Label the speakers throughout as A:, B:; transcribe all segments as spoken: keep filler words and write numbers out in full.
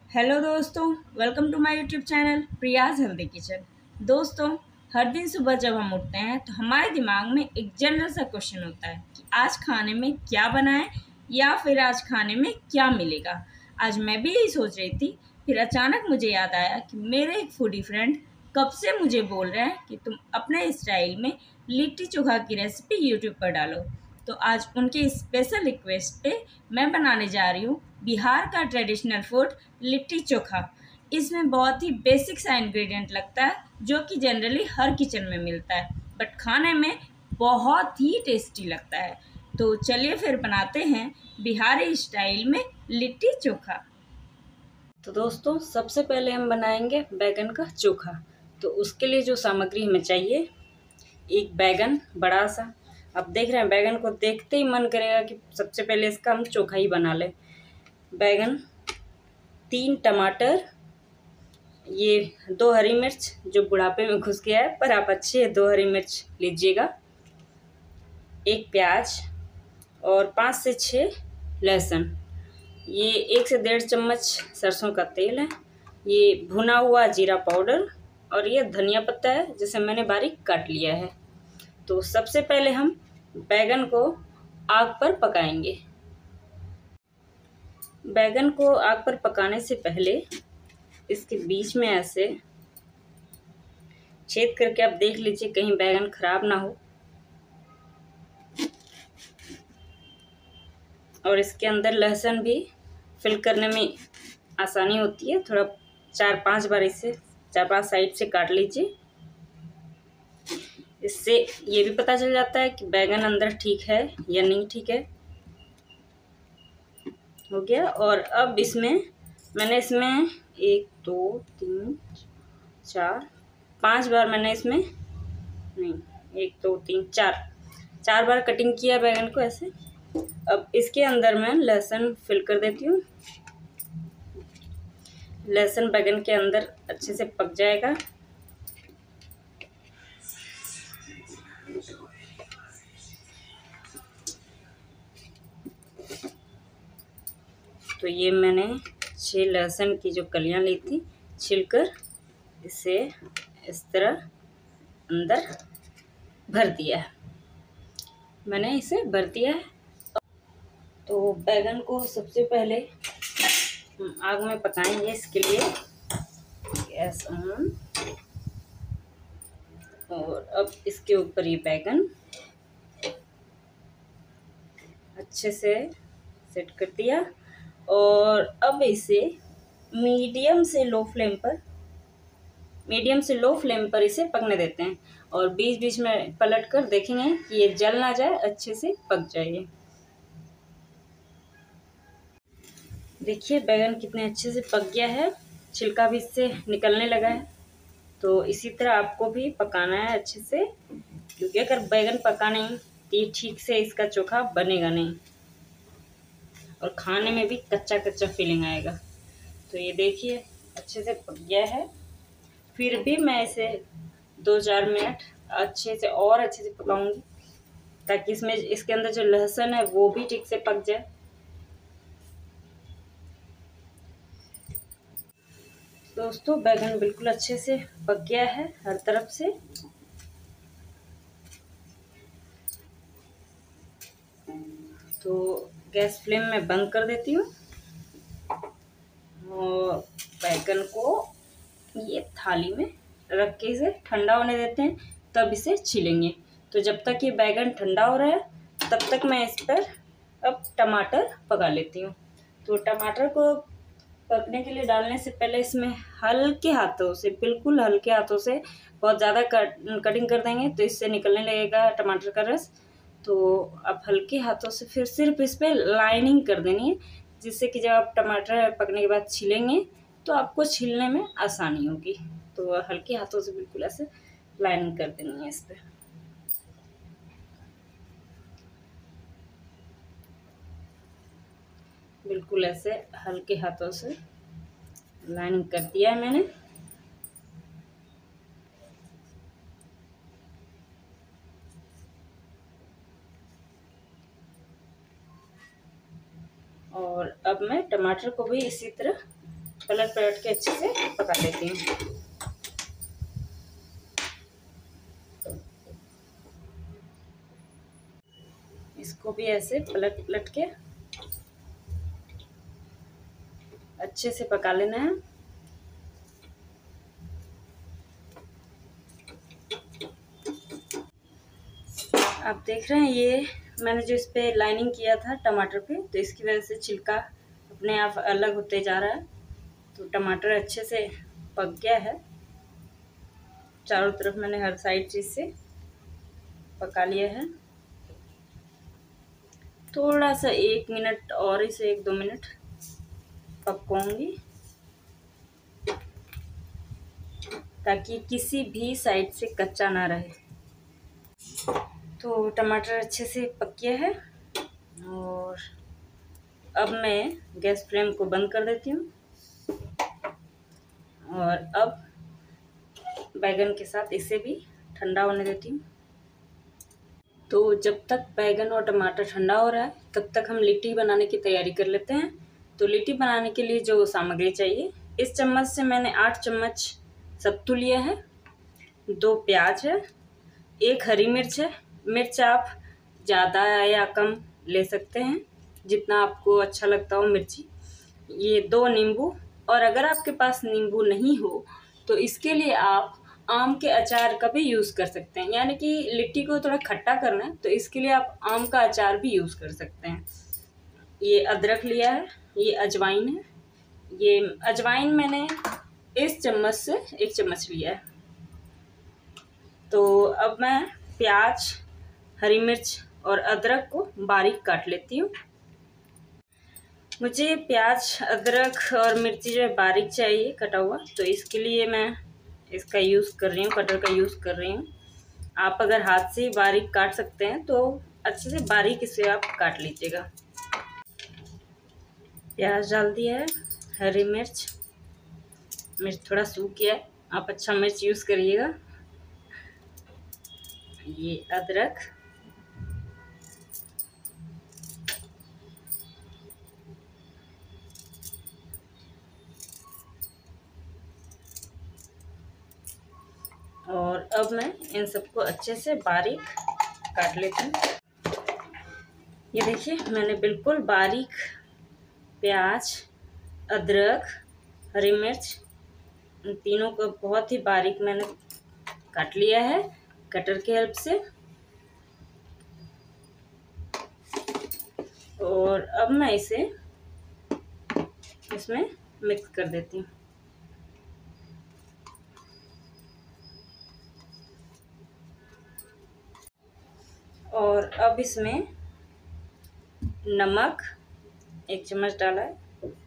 A: Hello दोस्तों, welcome to my YouTube channel Priya's healthy kitchen. दोस्तों, हर दिन सुबह जब हम उठते हैं तो हमारे दिमाग में एक जनरल सा क्वेश्चन होता है कि आज खाने में क्या बनाएं या फिर आज खाने में क्या मिलेगा। आज मैं भी यही सोच रही थी, फिर अचानक मुझे याद आया कि मेरे एक फूडी फ्रेंड कब से मुझे बोल रहे हैं कि तुम अपने स्टाइल में लिट्टी चोखा की रेसिपी यूट्यूब पर डालो। तो आज उनके स्पेशल रिक्वेस्ट पे मैं बनाने जा रही हूँ बिहार का ट्रेडिशनल फूड लिट्टी चोखा। इसमें बहुत ही बेसिक सा इंग्रेडिएंट लगता है जो कि जनरली हर किचन में मिलता है, बट खाने में बहुत ही टेस्टी लगता है। तो चलिए फिर बनाते हैं बिहारी स्टाइल में लिट्टी चोखा। तो दोस्तों, सबसे पहले हम बनाएंगे बैगन का चोखा। तो उसके लिए जो सामग्री हमें चाहिए, एक बैगन बड़ा सा। अब देख रहे हैं, बैगन को देखते ही मन करेगा कि सबसे पहले इसका हम चोखा ही बना लें। बैगन, तीन टमाटर, ये दो हरी मिर्च जो बुढ़ापे में घुस गया है, पर आप अच्छे दो हरी मिर्च लीजिएगा, एक प्याज और पाँच से छः लहसुन। ये एक से डेढ़ चम्मच सरसों का तेल है, ये भुना हुआ जीरा पाउडर और ये धनिया पत्ता है जिसे मैंने बारीक काट लिया है। तो सबसे पहले हम बैगन को आग पर पकाएंगे। बैगन को आग पर पकाने से पहले इसके बीच में ऐसे छेद करके आप देख लीजिए, कहीं बैगन खराब ना हो। और इसके अंदर लहसुन भी फिल करने में आसानी होती है, थोड़ा चार पांच बार इसे चार पांच साइड से काट लीजिए। इससे ये भी पता चल जाता है कि बैगन अंदर ठीक है या नहीं ठीक है। हो गया। और अब इसमें मैंने इसमें एक दो तीन चार पांच बार मैंने इसमें नहीं एक दो तीन चार चार बार कटिंग किया बैगन को ऐसे। अब इसके अंदर मैं लहसुन फिल कर देती हूँ। लहसुन बैगन के अंदर अच्छे से पक जाएगा। तो ये मैंने छह लहसुन की जो कलियां ली थी छिलकर इसे इस तरह अंदर भर दिया है। मैंने इसे भर दिया है। तो बैगन को सबसे पहले आग में पकाएंगे। इसके लिए गैस ऑन। और अब इसके ऊपर ये बैगन अच्छे से सेट कर दिया और अब इसे मीडियम से लो फ्लेम पर मीडियम से लो फ्लेम पर इसे पकने देते हैं। और बीच बीच में पलट कर देखेंगे कि ये जल ना जाए, अच्छे से पक जाए। देखिए बैगन कितने अच्छे से पक गया है, छिलका भी इससे निकलने लगा है। तो इसी तरह आपको भी पकाना है अच्छे से, क्योंकि अगर बैगन पका नहीं तो ये ठीक से इसका चोखा बनेगा नहीं और खाने में भी कच्चा कच्चा फीलिंग आएगा। तो ये देखिए अच्छे से पक गया है। फिर भी मैं इसे दो चार मिनट अच्छे से और अच्छे से पकाऊंगी ताकि इसमें इसके अंदर जो लहसुन है वो भी ठीक से पक जाए। दोस्तों, बैगन बिल्कुल अच्छे से पक गया है हर तरफ से। तो गैस फ्लेम में बंद कर देती हूँ और बैगन को ये थाली में रख के इसे ठंडा होने देते हैं, तब इसे छीलेंगे। तो जब तक ये बैगन ठंडा हो रहा है तब तक मैं इस पर अब टमाटर पका लेती हूँ। तो टमाटर को पकने के लिए डालने से पहले इसमें हल्के हाथों से, बिल्कुल हल्के हाथों से, बहुत ज़्यादा कट कटिंग कर देंगे तो इससे निकलने लगेगा टमाटर का रस। तो अब हल्के हाथों से फिर सिर्फ इस पर लाइनिंग कर देनी है, जिससे कि जब आप टमाटर पकने के बाद छीलेंगे तो आपको छीलने में आसानी होगी। तो हल्के हाथों से बिल्कुल ऐसे लाइनिंग कर देनी है इस पर। बिल्कुल ऐसे हल्के हाथों से लाइनिंग कर दिया है मैंने। और अब मैं टमाटर को भी इसी तरह पलट पलट के अच्छे से पका लेती हूँ। इसको भी ऐसे पलट पलट के अच्छे से पका लेना है। आप देख रहे हैं ये मैंने जो इस पे लाइनिंग किया था टमाटर पे, तो इसकी वजह से छिलका अपने आप अलग होते जा रहा है। तो टमाटर अच्छे से पक गया है, चारों तरफ मैंने हर साइड चीज़ से पका लिया है। थोड़ा सा एक मिनट और इसे एक दो मिनट पकाऊंगी ताकि किसी भी साइड से कच्चा ना रहे। तो टमाटर अच्छे से पक गया है और अब मैं गैस फ्लेम को बंद कर देती हूँ और अब बैगन के साथ इसे भी ठंडा होने देती हूँ। तो जब तक बैगन और टमाटर ठंडा हो रहा है तब तक हम लिट्टी बनाने की तैयारी कर लेते हैं। तो लिट्टी बनाने के लिए जो सामग्री चाहिए, इस चम्मच से मैंने आठ चम्मच सत्तू लिया है, दो प्याज है, एक हरी मिर्च है। मिर्च आप ज़्यादा या कम ले सकते हैं, जितना आपको अच्छा लगता हो मिर्ची। ये दो नींबू, और अगर आपके पास नींबू नहीं हो तो इसके लिए आप आम के अचार का भी यूज़ कर सकते हैं। यानी कि लिट्टी को थोड़ा खट्टा करना है तो इसके लिए आप आम का अचार भी यूज़ कर सकते हैं। ये अदरक लिया है, ये अजवाइन है। ये अजवाइन मैंने इस चम्मच से एक चम्मच लिया है। तो अब मैं प्याज, हरी मिर्च और अदरक को बारीक काट लेती हूँ। मुझे प्याज, अदरक और मिर्ची जो है बारीक चाहिए कटा हुआ, तो इसके लिए मैं इसका यूज़ कर रही हूँ, कटर का यूज़ कर रही हूँ। आप अगर हाथ से बारीक काट सकते हैं तो अच्छे से बारीक इसे आप काट लीजिएगा। प्याज डाल दिया है, हरी मिर्च, मिर्च थोड़ा सूख गया है, आप अच्छा मिर्च यूज़ करिएगा। ये अदरक, और अब मैं इन सबको अच्छे से बारीक काट लेती हूँ। ये देखिए मैंने बिल्कुल बारीक प्याज, अदरक, हरी मिर्च, इन तीनों को बहुत ही बारीक मैंने काट लिया है कटर की हेल्प से। और अब मैं इसे इसमें मिक्स कर देती हूँ। और अब इसमें नमक एक चम्मच डाला है,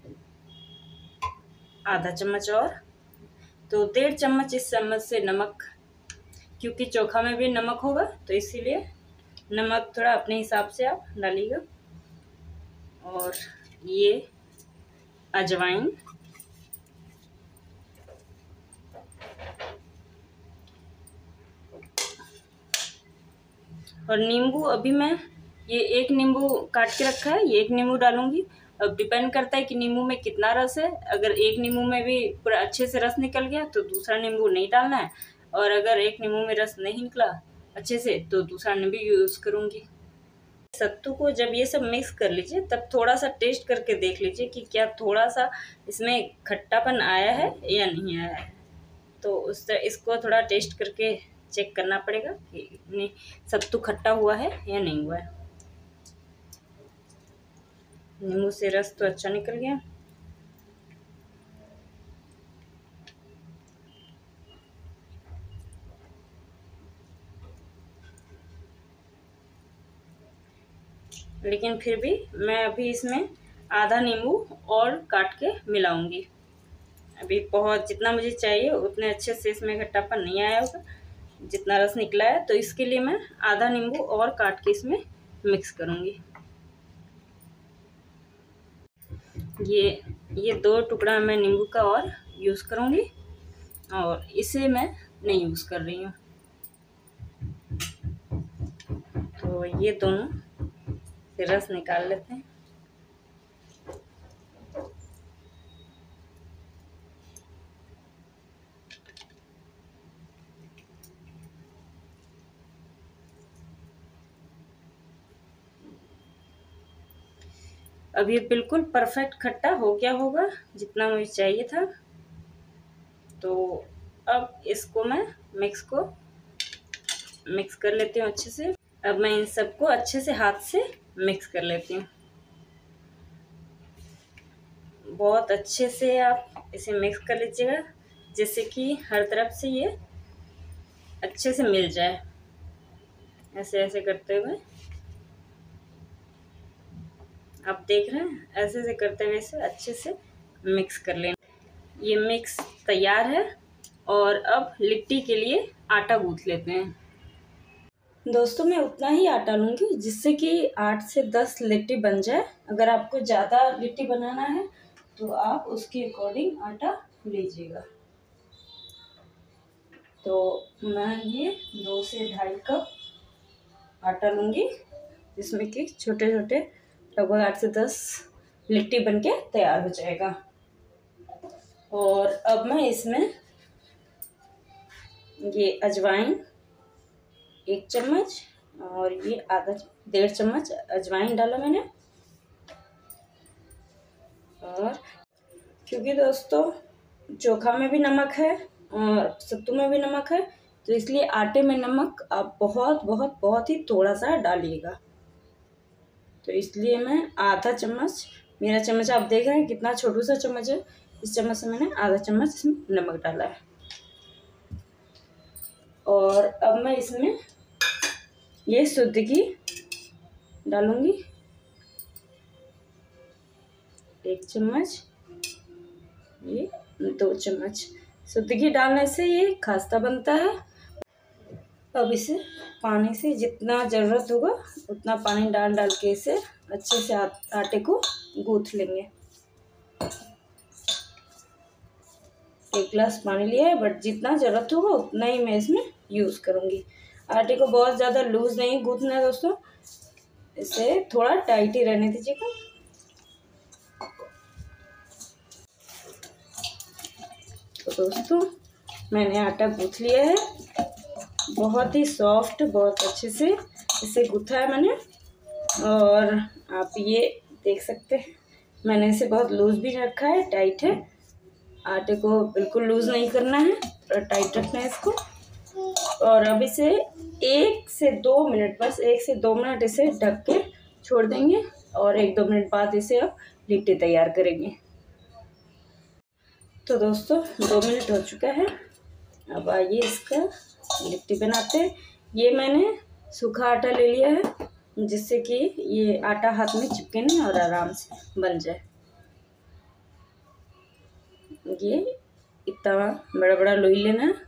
A: आधा चम्मच और, तो डेढ़ चम्मच इस चम्मच से नमक, क्योंकि चोखा में भी नमक होगा तो इसीलिए नमक थोड़ा अपने हिसाब से आप डालिएगा। और ये अजवाइन, और नींबू अभी मैं ये एक नींबू काट के रखा है, ये एक नींबू डालूंगी। अब डिपेंड करता है कि नींबू में कितना रस है। अगर एक नींबू में भी पूरा अच्छे से रस निकल गया तो दूसरा नींबू नहीं डालना है, और अगर एक नींबू में रस नहीं निकला अच्छे से तो दूसरा नींबू यूज़ करूँगी। सत्तू को जब ये सब मिक्स कर लीजिए तब थोड़ा सा टेस्ट करके देख लीजिए कि क्या थोड़ा सा इसमें खट्टापन आया है या नहीं आया है। तो उस तरह इसको थोड़ा टेस्ट करके चेक करना पड़ेगा कि सत्तू खट्टा हुआ है या नहीं हुआ है। नींबू से रस तो अच्छा निकल गया। लेकिन फिर भी मैं अभी इसमें आधा नींबू और काट के मिलाऊंगी। अभी बहुत जितना मुझे चाहिए उतने अच्छे से इसमें खट्टापन नहीं आया होगा जितना रस निकला है, तो इसके लिए मैं आधा नींबू और काट के इसमें मिक्स करूँगी। ये ये दो टुकड़ा मैं नींबू का और यूज़ करूँगी, और इसे मैं नहीं यूज़ कर रही हूँ। तो ये दोनों से रस निकाल लेते हैं। अब ये बिल्कुल परफेक्ट खट्टा हो गया होगा, जितना मुझे चाहिए था। तो अब इसको मैं मिक्स को मिक्स कर लेती हूँ अच्छे से। अब मैं इन सबको अच्छे से हाथ से मिक्स कर लेती हूँ। बहुत अच्छे से आप इसे मिक्स कर लीजिएगा, जिससे कि हर तरफ से ये अच्छे से मिल जाए। ऐसे ऐसे करते हुए आप देख रहे हैं, ऐसे ऐसे करते हुए इसे अच्छे से मिक्स कर लेना। ये मिक्स तैयार है और अब लिट्टी के लिए आटा गूंथ लेते हैं। दोस्तों मैं उतना ही आटा लूँगी जिससे कि आठ से दस लिट्टी बन जाए। अगर आपको ज़्यादा लिट्टी बनाना है तो आप उसके अकॉर्डिंग आटा लीजिएगा। तो मैं ये दो से ढाई कप आटा लूँगी, जिसमें कि छोटे छोटे लगभग आठ से दस लिट्टी बनके तैयार हो जाएगा। और अब मैं इसमें ये अजवाइन एक चम्मच और ये आधा डेढ़ चम्मच अजवाइन डाला मैंने। और क्योंकि दोस्तों चोखा में भी नमक है और सत्तू में भी नमक है, तो इसलिए आटे में नमक आप बहुत बहुत बहुत ही थोड़ा सा डालिएगा। तो इसलिए मैं आधा चम्मच, मेरा चम्मच आप देख रहे हैं कितना छोटा सा चम्मच है, इस चम्मच से मैंने आधा चम्मच इसमें नमक डाला है। और अब मैं इसमें ये शुद्ध घी डालूंगी एक चम्मच, ये दो चम्मच। शुद्ध घी डालने से ये खास्ता बनता है। अब इसे पानी से जितना ज़रूरत होगा उतना पानी डाल डाल के इसे अच्छे से आ, आटे को गूँथ लेंगे। एक गिलास पानी लिया है, बट जितना ज़रूरत होगा उतना ही मैं इसमें यूज़ करूँगी। आटे को बहुत ज़्यादा लूज़ नहीं गूँथना है दोस्तों, इसे थोड़ा टाइट ही रहने दीजिएगा। तो दोस्तों मैंने आटा गूँथ लिया है, बहुत ही सॉफ्ट, बहुत अच्छे से इसे गूँथा है मैंने। और आप ये देख सकते हैं मैंने इसे बहुत लूज़ भी रखा है, टाइट है। आटे को बिल्कुल लूज़ नहीं करना है, थोड़ा टाइट रखना है इसको। और अब इसे एक से दो मिनट, बस एक से दो मिनट इसे ढक के छोड़ देंगे और एक दो मिनट बाद इसे अब लिट्टी तैयार करेंगे। तो दोस्तों दो मिनट हो चुका है, अब आइए इसका लिट्टी बनाते हैं। ये मैंने सूखा आटा ले लिया है, जिससे कि ये आटा हाथ में चिपके नहीं और आराम से बन जाए। ये इतना बड़ा बड़ा लोई लेना है,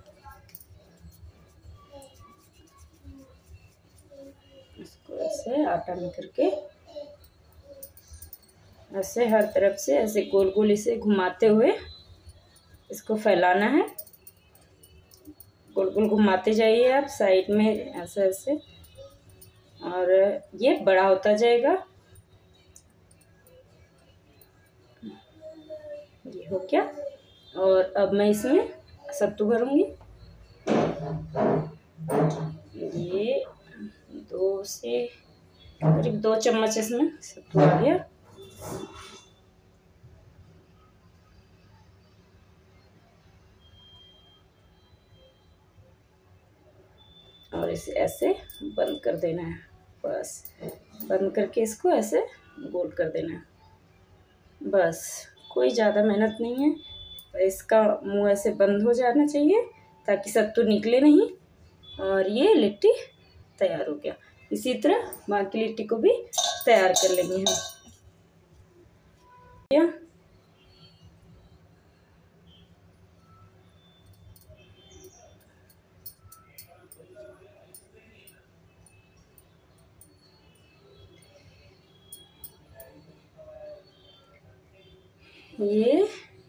A: इसको ऐसे आटा में करके ऐसे हर तरफ से ऐसे गोल गोल इसे घुमाते हुए इसको फैलाना है। गोल गोल घुमाते जाइए आप साइड में ऐसे ऐसे, और ये बड़ा होता जाएगा। ये हो गया। और अब मैं इसमें सत्तू भरूंगी। ये दो से करीब दो चम्मच इसमें सत्तू आ गया। और इसे ऐसे बंद कर देना है, बस बंद करके इसको ऐसे गोल कर देना है। बस कोई ज़्यादा मेहनत नहीं है, इसका मुंह ऐसे बंद हो जाना चाहिए ताकि सत्तू निकले नहीं। और ये लिट्टी तैयार हो गया। इसी तरह बाकी लिट्टी को भी तैयार कर लेंगे हम। क्या ये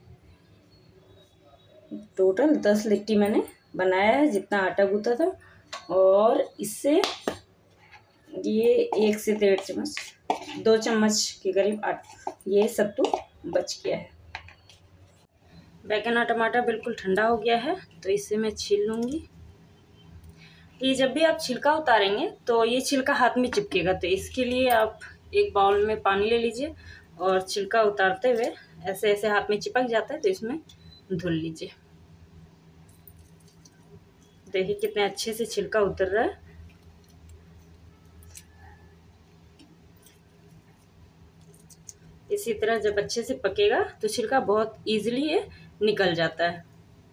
A: टोटल दस लिट्टी मैंने बनाया है, जितना आटा गूंथा था। और इससे ये एक से डेढ़ चम्मच, दो चम्मच के करीब आटा ये सत्तू बच गया है। बैगन और टमाटर बिल्कुल ठंडा हो गया है, तो इसे मैं छील लूँगी। ये जब भी आप छिलका उतारेंगे तो ये छिलका हाथ में चिपकेगा, तो इसके लिए आप एक बाउल में पानी ले लीजिए और छिलका उतारते हुए ऐसे ऐसे हाथ में चिपक जाता है तो इसमें धुल लीजिए। देखिए कितने अच्छे से छिलका उतर रहा है। इसी तरह जब अच्छे से पकेगा तो छिलका बहुत इजीली ये निकल जाता है।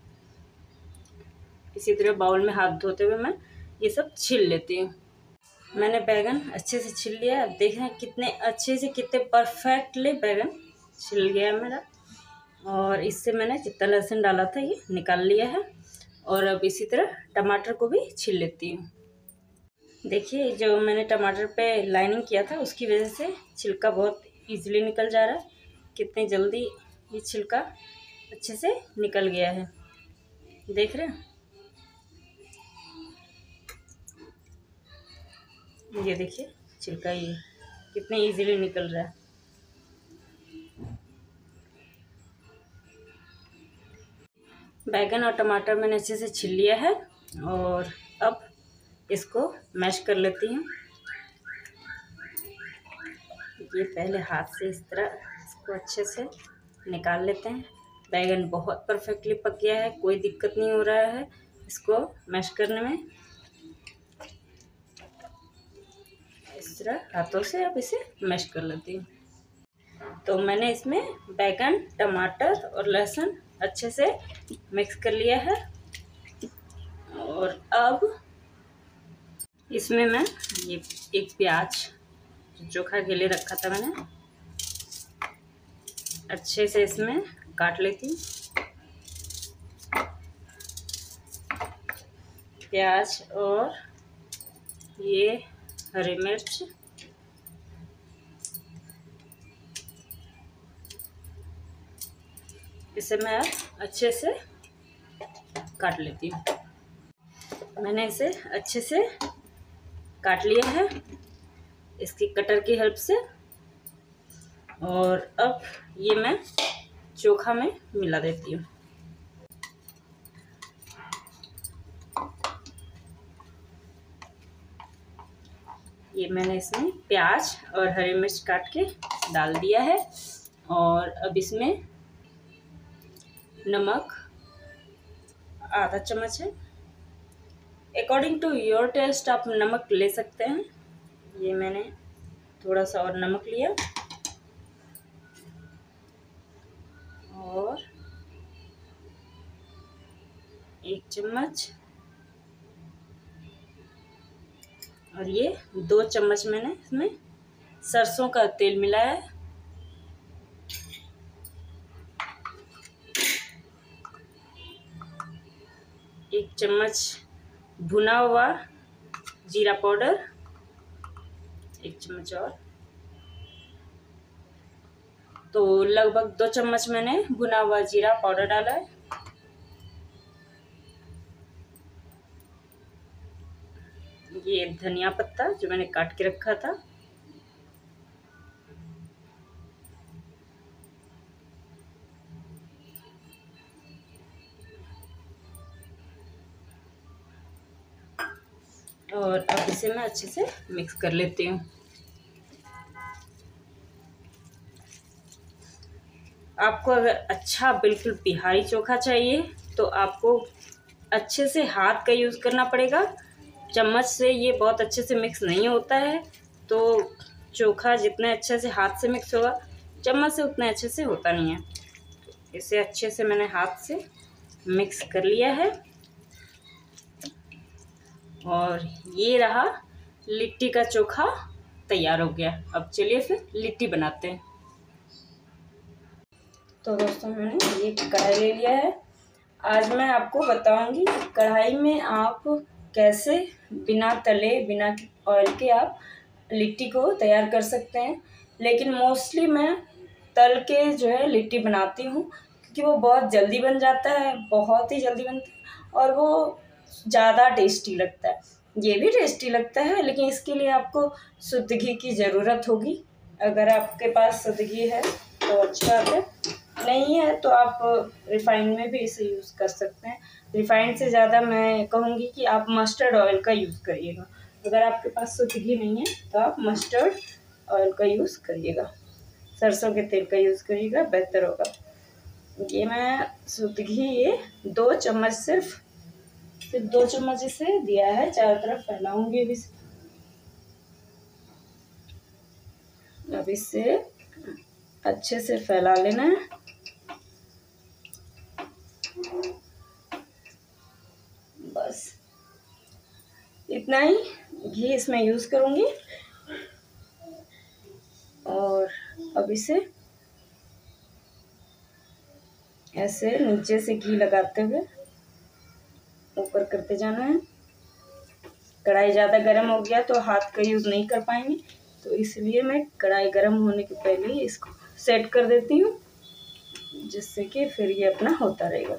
A: इसी तरह बाउल में हाथ धोते हुए मैं ये सब छील लेती हूँ। मैंने बैगन अच्छे से छील लिया है। अब देख रहे हैं कितने अच्छे से, कितने परफेक्टली बैगन छिल गया है मेरा। और इससे मैंने जितना लहसुन डाला था ये निकाल लिया है। और अब इसी तरह टमाटर को भी छील लेती हूँ। देखिए जो मैंने टमाटर पे लाइनिंग किया था उसकी वजह से छिलका बहुत इजीली निकल जा रहा है। कितनी जल्दी ये छिलका अच्छे से निकल गया है, देख रहे हैं। ये देखिए छिलका ये कितने इजीली निकल रहा है। बैगन और टमाटर मैंने अच्छे से छील लिया है और अब इसको मैश कर लेती हूँ। ये पहले हाथ से इस तरह इसको अच्छे से निकाल लेते हैं। बैगन बहुत परफेक्टली पक गया है, कोई दिक्कत नहीं हो रहा है इसको मैश करने में। इस तरह हाथों से अब इसे मैश कर लेती हूँ। तो मैंने इसमें बैगन, टमाटर और लहसुन अच्छे से मिक्स कर लिया है। और अब इसमें मैं ये एक प्याज चोखा के लिए रखा था मैंने, अच्छे से इसमें काट लेती हूँ। प्याज और ये हरी मिर्च, इसे मैं अच्छे से काट लेती हूँ। मैंने इसे अच्छे से काट लिया है इसकी कटर की हेल्प से। और अब ये मैं चोखा में मिला देती हूँ। ये मैंने इसमें प्याज और हरी मिर्च काट के डाल दिया है। और अब इसमें नमक आधा चम्मच है। अकॉर्डिंग टू योर टेस्ट आप नमक ले सकते हैं। ये मैंने थोड़ा सा और नमक लिया और एक चम्मच, और ये दो चम्मच मैंने इसमें सरसों का तेल मिलाया है। एक चम्मच भुना हुआ जीरा पाउडर, एक चम्मच और, तो लगभग दो चम्मच मैंने भुना हुआ जीरा पाउडर डाला है। ये धनिया पत्ता जो मैंने काट के रखा था, और अब इसे मैं अच्छे से मिक्स कर लेती हूँ। आपको अगर अच्छा बिल्कुल बिहारी चोखा चाहिए तो आपको अच्छे से हाथ का यूज़ करना पड़ेगा। चम्मच से ये बहुत अच्छे से मिक्स नहीं होता है। तो चोखा जितने अच्छे से हाथ से मिक्स होगा, चम्मच से उतने अच्छे से होता नहीं है। इसे अच्छे से मैंने हाथ से मिक्स कर लिया है। और ये रहा लिट्टी का चोखा तैयार हो गया। अब चलिए फिर लिट्टी बनाते हैं। तो दोस्तों मैंने ये कढ़ाई ले लिया है। आज मैं आपको बताऊंगी कि कढ़ाई में आप कैसे बिना तले बिना ऑयल के आप लिट्टी को तैयार कर सकते हैं। लेकिन मोस्टली मैं तल के जो है लिट्टी बनाती हूँ, क्योंकि वो बहुत जल्दी बन जाता है, बहुत ही जल्दी बनता है और वो ज़्यादा टेस्टी लगता है। ये भी टेस्टी लगता है, लेकिन इसके लिए आपको शुद्ध घी की ज़रूरत होगी। अगर आपके पास शुद्ध घी है तो अच्छा है, नहीं है तो आप रिफाइंड में भी इसे यूज़ कर सकते हैं। रिफाइंड से ज़्यादा मैं कहूँगी कि आप मस्टर्ड ऑयल का यूज़ करिएगा। अगर आपके पास शुद्ध घी नहीं है तो आप मस्टर्ड ऑयल का यूज़ करिएगा। सरसों के तेल का यूज़ करिएगा, बेहतर होगा। ये मैं शुद्ध घी ये दो चम्मच सिर्फ सिर्फ दो चम्मच इसे दिया है। चारों तरफ फैलाऊंगी अभी से। अब इसे अच्छे से फैला लेना है। बस इतना ही घी इसमें यूज़ करूंगी। और अब इसे ऐसे नीचे से घी लगाते हुए ऊपर करते जाना है। कढ़ाई ज़्यादा गर्म हो गया तो हाथ का यूज़ नहीं कर पाएंगे, तो इसलिए मैं कढ़ाई गर्म होने के पहले ही इसको सेट कर देती हूँ, जिससे कि फिर ये अपना होता रहेगा।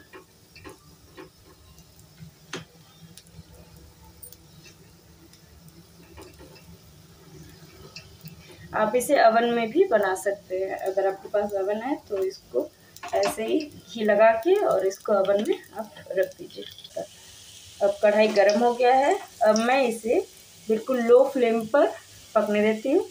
A: आप इसे अवन में भी बना सकते हैं। अगर आपके पास अवन है तो इसको ऐसे ही घी लगा के और इसको अवन में आप रख दीजिए। अब कढ़ाई गर्म हो गया है। अब मैं इसे बिल्कुल लो फ्लेम पर पकने देती हूँ।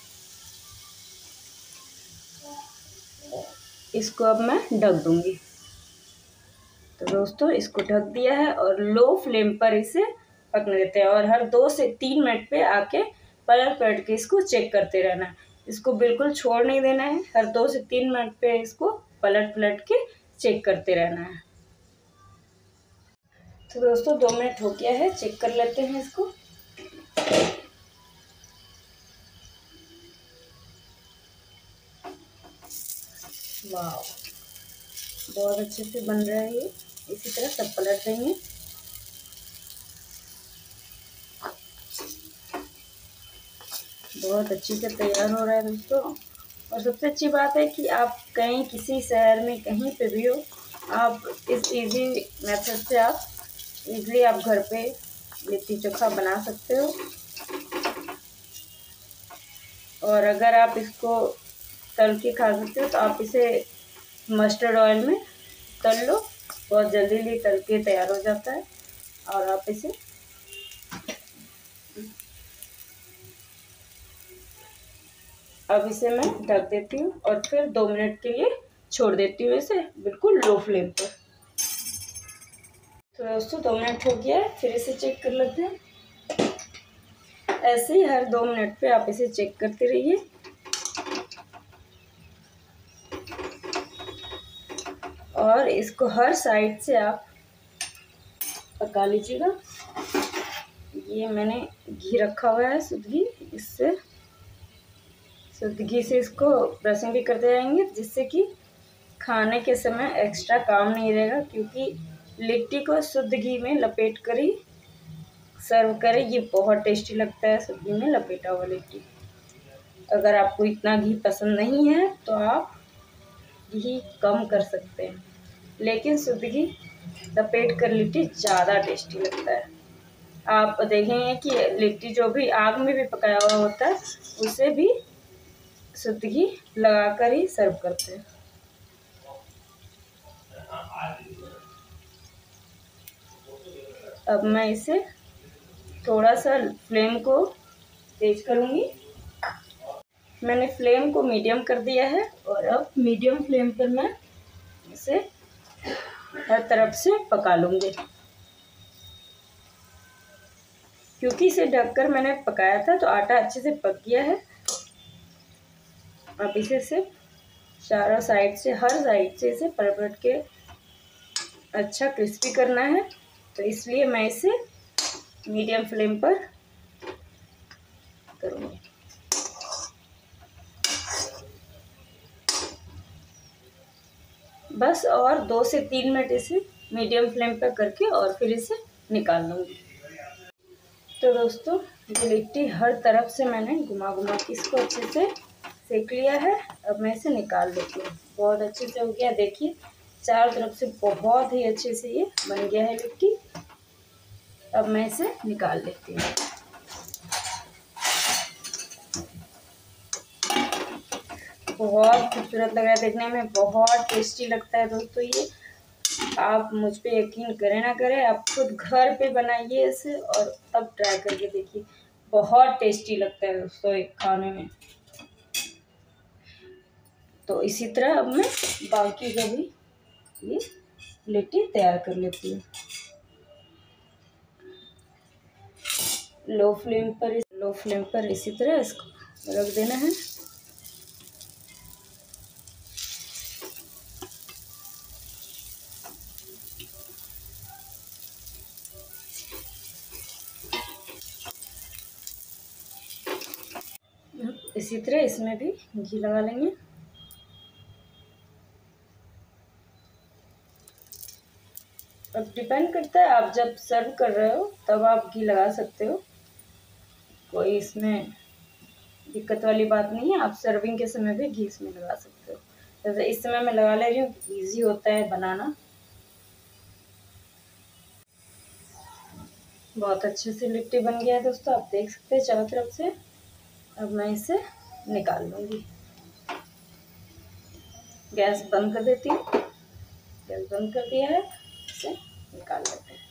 A: इसको अब मैं ढक दूंगी। तो दोस्तों इसको ढक दिया है और लो फ्लेम पर इसे पकने देते हैं। और हर दो से तीन मिनट पे आके पलट पलट के इसको चेक करते रहना है। इसको बिल्कुल छोड़ नहीं देना है। हर दो से तीन मिनट पे इसको पलट पलट के चेक करते रहना है। तो दोस्तों दो मिनट हो गया है, चेक कर लेते हैं इसको। वाह, बहुत अच्छे से बन रहा है ये। इसी तरह सब पलट देंगे। बहुत अच्छे से तैयार हो रहा है दोस्तों। और सबसे अच्छी बात है कि आप कहीं किसी शहर में कहीं पे भी हो, आप इस इजी मेथड से आप इजली आप घर पे लिट्टी चोखा बना सकते हो। और अगर आप इसको तल के खा सकते हो तो आप इसे मस्टर्ड ऑयल में तल लो। बहुत जल्दी लिए तल के तैयार हो जाता है। और आप इसे अब इसे मैं ढक देती हूँ और फिर दो मिनट के लिए छोड़ देती हूँ इसे बिल्कुल लो फ्लेम पर। तो दोस्तों दो मिनट हो गया है, फिर इसे चेक कर लेते हैं। ऐसे ही हर दो मिनट पे आप इसे चेक करते रहिए। और इसको हर साइड से आप पका लीजिएगा। ये मैंने घी रखा हुआ है शुद्ध घी, इससे शुद्ध घी से इसको ब्रशिंग भी करते जाएंगे, जिससे कि खाने के समय एक्स्ट्रा काम नहीं रहेगा। क्योंकि लिट्टी को शुद्ध घी में लपेट कर ही सर्व करें, ये बहुत टेस्टी लगता है शुद्ध घी में लपेटा हुआ लिट्टी। अगर आपको इतना घी पसंद नहीं है तो आप घी कम कर सकते हैं, लेकिन शुद्ध घी लपेट कर लिट्टी ज़्यादा टेस्टी लगता है। आप देखेंगे कि लिट्टी जो भी आग में भी पकाया हुआ होता है उसे भी शुद्ध घी लगा कर ही सर्व करते हैं। अब मैं इसे थोड़ा सा फ्लेम को तेज करूँगी। मैंने फ्लेम को मीडियम कर दिया है और अब मीडियम फ्लेम पर मैं इसे हर तरफ से पका लूँगी। क्योंकि इसे ढककर मैंने पकाया था तो आटा अच्छे से पक गया है। अब इसे सिर्फ चारों साइड से हर साइड से इसे पलट पलट के अच्छा क्रिस्पी करना है, तो इसलिए मैं इसे मीडियम फ्लेम पर करूँगी। बस और दो से तीन मिनट इसे मीडियम फ्लेम पर करके और फिर इसे निकाल लूँगी। तो दोस्तों ये लिट्टी हर तरफ से मैंने घुमा घुमा के इसको अच्छे से सेक लिया है। अब मैं इसे निकाल लेती हूँ। बहुत अच्छे से हो गया, देखिए चारों तरफ से बहुत ही अच्छे से ये बन गया है लिट्टी। अब मैं इसे निकाल लेती हूँ। बहुत खूबसूरत लग रहा है देखने में, बहुत टेस्टी लगता है दोस्तों ये। आप मुझ पे यकीन करें ना करें, आप खुद घर पे बनाइए इसे और तब ट्राई करके देखिए। बहुत टेस्टी लगता है दोस्तों एक खाने में। तो इसी तरह अब मैं बाकी का भी ये लिट्टी तैयार कर लेती हूँ। लो फ्लेम पर लो फ्लेम पर इसी तरह इसको रख देना है। इसी तरह इसमें भी घी लगा लेंगे। अब डिपेंड करता है, आप जब सर्व कर रहे हो तब आप घी लगा सकते हो, कोई इसमें दिक्कत वाली बात नहीं है। आप सर्विंग के समय भी घी इसमें लगा सकते हो। जैसे इस समय मैं लगा ले रही हूँ, ईजी होता है बनाना। बहुत अच्छे से लिट्टी बन गया है दोस्तों, आप देख सकते हैं चारों तरफ से। अब मैं इसे निकाल लूँगी। गैस बंद कर देती हूँ। गैस बंद कर दिया है, इसे निकाल लेते हैं।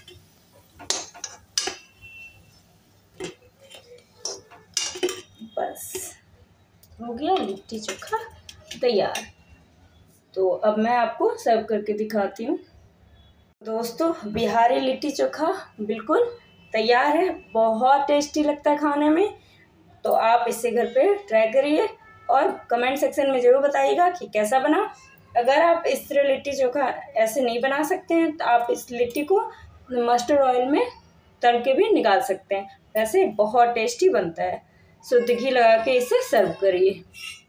A: बस हो गया लिट्टी चोखा तैयार। तो अब मैं आपको सर्व करके दिखाती हूँ। दोस्तों बिहारी लिट्टी चोखा बिल्कुल तैयार है, बहुत टेस्टी लगता है खाने में। तो आप इसे घर पे ट्राई करिए और कमेंट सेक्शन में ज़रूर बताइएगा कि कैसा बना। अगर आप इस तरह लिट्टी चोखा ऐसे नहीं बना सकते हैं तो आप इस लिट्टी को मस्टर्ड ऑयल में तल के भी निकाल सकते हैं, वैसे बहुत टेस्टी बनता है। शुद्ध घी लगा के इसे सर्व करिए।